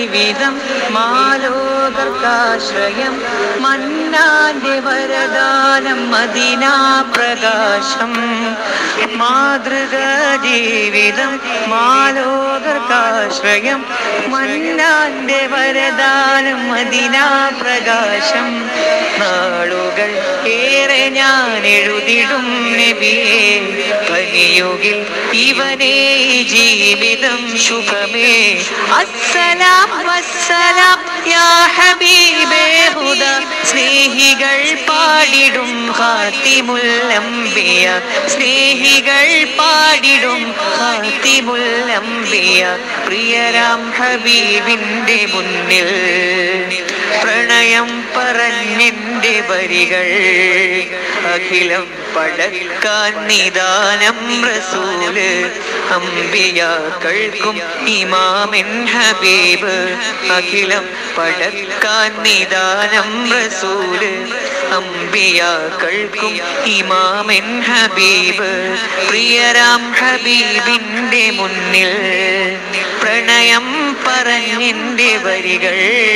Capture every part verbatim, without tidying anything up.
ജീവിതം മാലോകർക്കാശ്രയം മന്നാന്റെ വരദാനം മദീനാ പ്രകാശം മാതൃക ജീവിതം മാലോകർക്കാശ്രയം മന്നാന്റെ വരദാനം മദീനാ പ്രകാശം നാളുകൾ ഏറെ ഞാൻ എഴുതിടും നബിയേ കലിയുഗിൽ ഇവനേ ജീവിതം ശുഭമേ അസ്സലാം വസ്സലാം യാ ഹബീബേ ഹുദ സ്നേഹികൾ പാടിടും ഖാതിമുൽ അംബിയ സ്നേഹികൾ പാടിടും ഖാതിമുൽ അംബിയ പ്രിയരാം ഹബീബിന്റെ മുന്നിൽ പ്രണയം പറഞ്ഞെന്റെ വരികൾ അഖിലം പടക്കാൻ നിദാനം റസൂല് അംബിയാക്കൾക്കും ഇമാമിൻ ഹബീബ് അഖിലം പടക്കാൻ നിദാനം റസൂല് അംബിയാക്കൾക്കും ഇമാമിൻ ഹബീബ് പ്രിയരാം ഹബീബിന്റെ മുന്നിൽ പ്രണയം പറഞ്ഞെന്റെ വരികൾ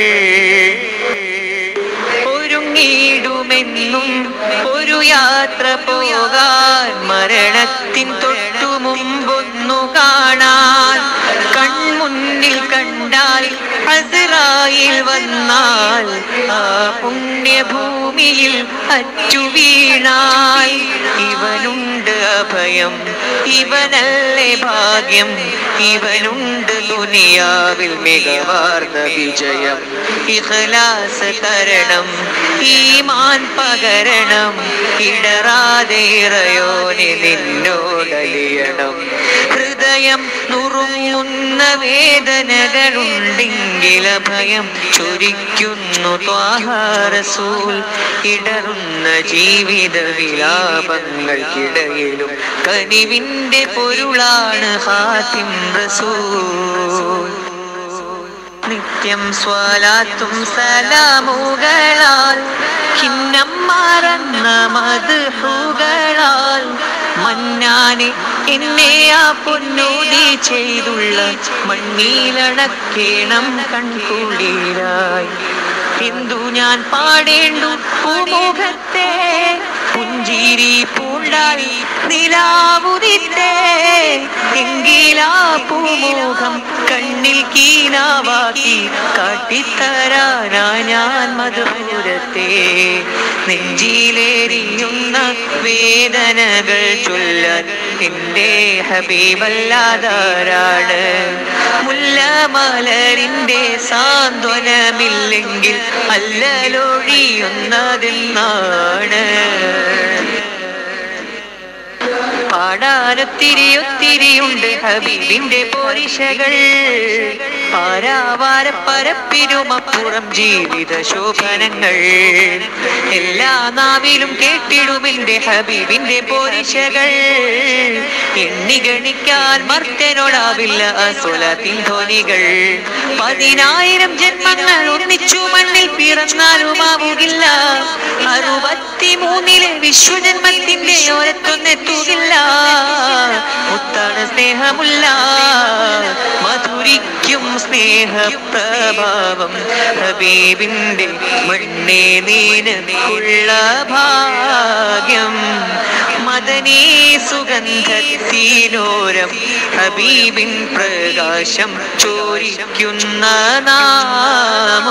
ഒരുങ്ങിടുമെന്നും ഒരു യാത്ര പോകാൻ മരണത്തിൻ തൊട്ടു മുമ്പൊന്നു കാണാൻ കൺമുന്നിൽ കണ്ടാൽ അസ്റായിൽ വന്നാൽ ആ പുണ്യഭൂമിയിൽ അറ്റുവീണാൽ ഇവനുണ്ട് അഭയം ഇവനല്ലേ ഭാഗ്യം ഇവനുണ്ട് ദുനിയാവിൽ മികവാർന്ന വിജയം ഇഖ്ലാസ് തരണം ഈമാൻ പകരണം ഇടറാതെ ഇറയോനെ നിന്നോടലിയണം ഹൃദയം നുറുങ്ങുന്ന വേദനകളുണ്ടെങ്കിൽ ഭയം ചൊരിക്കുന്നു ത്വാഹ റസൂൽ ഇടറുന്ന ജീവിത വിലാപങ്ങൾക്കിടയിലും കനിവിന്റെ പൊരുളാണ് ഖാതിം റസൂൽ നിത്യം സ്വലാത്തും സലാമുകളാൽ ഖിന്നം മറന്ന മദ്ഹുകളാൽ മന്നാനെ എന്നെ ആ പൊന്നോടി ചെയ്തുള്ള മണ്ണീലടക്കേണം കൺകുളിരായി എന്തു ഞാൻ പാടേണ്ടു പൂമുഖത്തെ പുഞ്ചിരി പൂണ്ടായി നിലാവുദിത്തേ എങ്കിലാ പൂമുഖം കണ്ണിൽ കീനാവാക്കി കാട്ടിത്തരാനാ ഞാൻ മധുരത്തെ നെഞ്ചിലേറിയുന്ന വേദനകൾ ചൊല്ലാൻ എന്റെ ഹബീബല്ലാതാരാണ് മുല്ലമലരിന്റെ സാന്ത്വനമില്ലെങ്കിൽ അല്ലലൊഴിയുന്നതെന്നാണ് പാടാനൊത്തിരി ഒത്തിരിയുണ്ട് ഹബീബിന്റെ പോരിശകൾ പാരാവാര പരപ്പിരുമപ്പുറം ജീവിത ശോഭനങ്ങൾ എല്ലാ നാവിലും കേട്ടിടുമെന്റെ ഹബീബിന്റെ പോരിശകൾ എണ്ണിഗണിക്കാൻ മർത്യനോടാവില്ല അസ്വലാത്തിൻ ധ്വനികൾ പതിനായിരം ജന്മങ്ങൾ ഒന്നിച്ചു മണ്ണിൽ പിറന്നാലുമാവുകില്ല അറുപത്തിമൂന്നിലെ വിശ്വജന്മത്തിന്റെ ഓരത്തൊന്നെത്തുകില്ല മുത്താണ് സ്നേഹമുള്ള മധുരിക്കും സ്നേഹപ്രഭാവം ഹബീബിന്റെ മണ്ണേ നീനക്കുള്ള ഭാഗ്യം മദനീ സുഗന്ധത്തിനോരം ഹബീബിൻ പ്രകാശം ചോരിക്കുന്ന നാമം